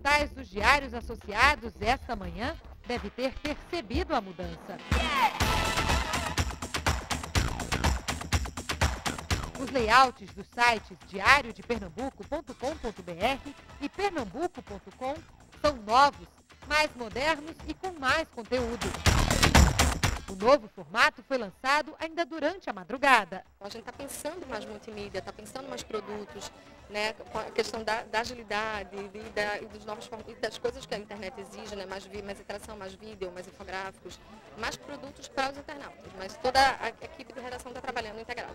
portais dos diários associados esta manhã deve ter percebido a mudança. Os layouts dos sites diariodepernambuco.com.br e pernambuco.com são novos, mais modernos e com mais conteúdo. O novo formato foi lançado ainda durante a madrugada. A gente está pensando mais multimídia, está pensando mais produtos, né, com a questão da agilidade e dos novos das coisas que a internet exige, né, mais interação, mais vídeo, mais infográficos, mais produtos para os internautas, mas toda a equipe de redação está trabalhando integrado.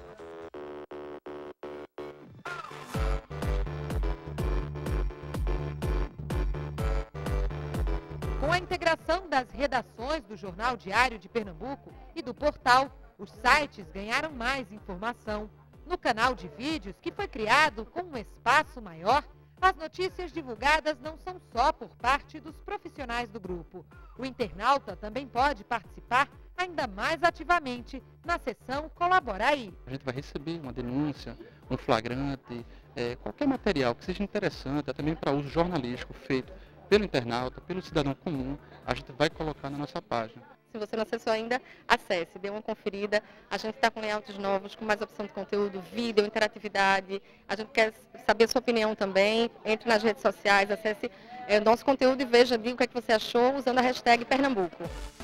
Com a integração das redações do Jornal Diário de Pernambuco e do portal, os sites ganharam mais informação. No canal de vídeos, que foi criado com um espaço maior, as notícias divulgadas não são só por parte dos profissionais do grupo. O internauta também pode participar ainda mais ativamente na seção Colabora Aí. A gente vai receber uma denúncia, um flagrante, qualquer material que seja interessante, até também para uso jornalístico feito pelo internauta, pelo cidadão comum, a gente vai colocar na nossa página. Se você não acessou ainda, acesse, dê uma conferida. A gente está com layouts novos, com mais opção de conteúdo, vídeo, interatividade. A gente quer saber a sua opinião também. Entre nas redes sociais, acesse nosso conteúdo e veja, diga o que é que você achou usando a hashtag Pernambuco.